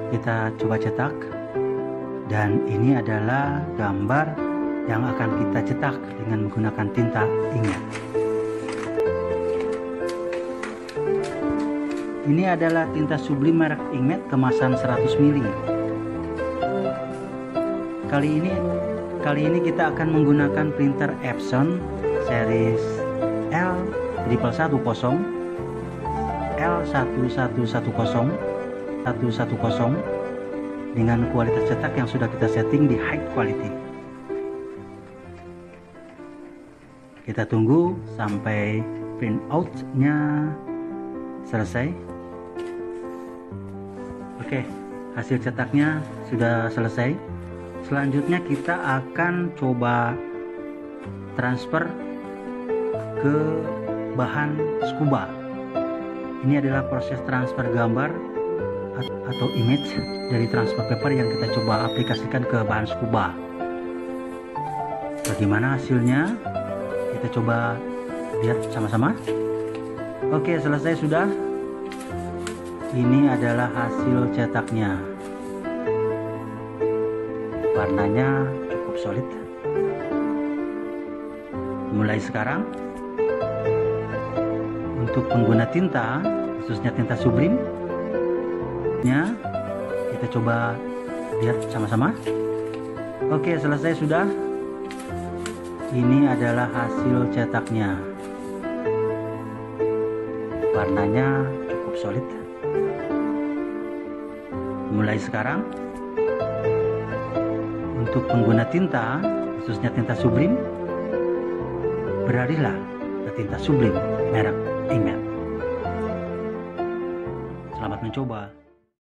kita coba cetak, dan ini adalah gambar yang akan kita cetak dengan menggunakan tinta inkjet. Ini adalah tinta Sublime merek inkjet kemasan 100 ml. Kali ini kita akan menggunakan printer Epson series L1110 L1110 dengan kualitas cetak yang sudah kita setting di high quality. Kita tunggu sampai print out-nya selesai. Oke, hasil cetaknya sudah selesai. Selanjutnya kita akan coba transfer ke bahan scuba. Ini adalah proses transfer gambar atau image dari transfer paper yang kita coba aplikasikan ke bahan scuba. Bagaimana hasilnya? Kita coba lihat sama-sama. Oke, selesai sudah. Ini adalah hasil cetaknya. Warnanya cukup solid. Mulai sekarang, untuk pengguna tinta, khususnya tinta Sublime, kita coba lihat sama-sama. Oke, selesai sudah. Ini adalah hasil cetaknya. Warnanya cukup solid. Mulai sekarang, untuk pengguna tinta, khususnya tinta Sublime, beralihlah ke tinta Sublime merek inkjet. Selamat mencoba.